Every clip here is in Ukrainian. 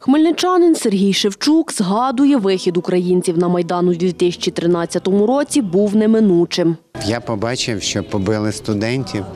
Хмельничанин Сергій Шевчук згадує, вихід українців на Майдан у 2013 році був неминучим. Я побачив, що побили студентів,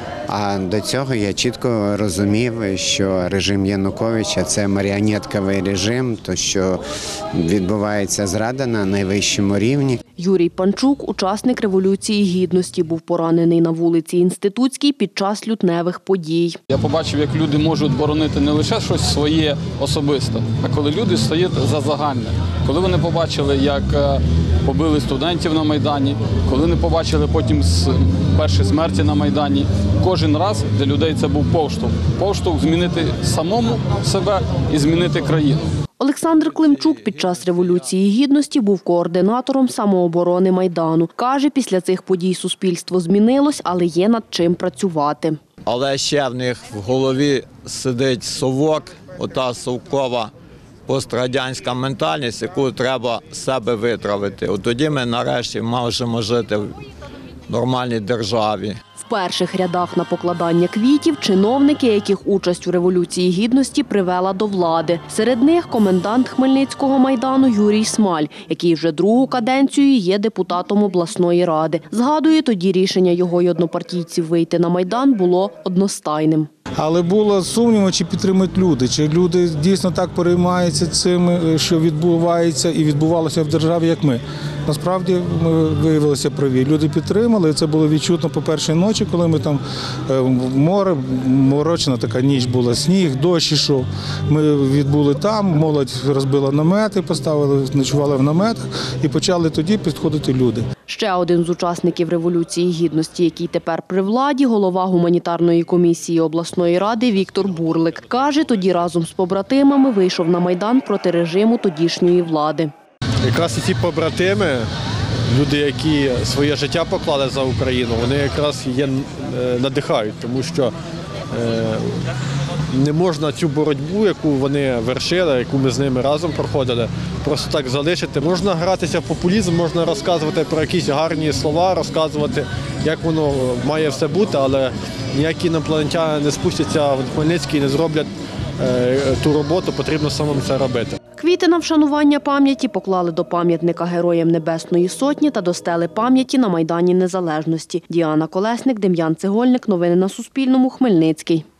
а до цього я чітко розумів, що режим Януковича – це маріонетковий режим, то що відбувається зрада на найвищому рівні. Юрій Панчук, учасник Революції Гідності, був поранений на вулиці Інститутській під час лютневих подій. Я побачив, як люди можуть боронити не лише щось своє особисте, а коли люди стоять за загальне. Коли вони побачили, як побили студентів на Майдані, коли вони побачили потім перші смерті на Майдані, кожен раз для людей це був поштовх. Поштовх змінити самому себе і змінити країну. Олександр Климчук під час Революції Гідності був координатором самооборони Майдану. Каже, після цих подій суспільство змінилось, але є над чим працювати. Але ще в них в голові сидить совок, ота совкова пострадянська ментальність, яку треба себе витравити. От тоді ми нарешті можемо жити в нормальній державі. В перших рядах на покладання квітів чиновники, яких участь у Революції Гідності привела до влади. Серед них комендант Хмельницького Майдану Юрій Смаль, який вже другу каденцію є депутатом обласної ради. Згадує, тоді рішення його й однопартійців вийти на Майдан було одностайним. Але було сумнівно, чи підтримують люди, чи люди дійсно так переймаються цим, що відбувається і відбувалося в державі, як ми. Насправді ми виявилися праві. Люди підтримали, і це було відчутно по першій ночі, коли ми там в море, морочна така ніч була, сніг, дощ ішов. Ми відбули там, молодь розбила намети, поставили, ночували в наметах і почали тоді підходити люди. Ще один з учасників Революції Гідності, який тепер при владі, голова гуманітарної комісії обласної ради Віктор Бурлик. Каже, тоді разом з побратимами вийшов на Майдан проти режиму тодішньої влади. Якраз і ці побратими, люди, які своє життя поклали за Україну, вони якраз надихають, тому що не можна цю боротьбу, яку вони вершили, яку ми з ними разом проходили, просто так залишити. Можна гратися в популізм, можна розказувати про якісь гарні слова, розказувати, як воно має все бути, але ніякі інопланетяни не спустяться в Хмельницький і не зроблять ту роботу, потрібно самим це робити. Квіти на вшанування пам'яті поклали до пам'ятника Героям Небесної Сотні та до стели пам'яті на Майдані Незалежності. Діана Колесник, Дем'ян Цегольник. Новини на Суспільному. Хмельницький.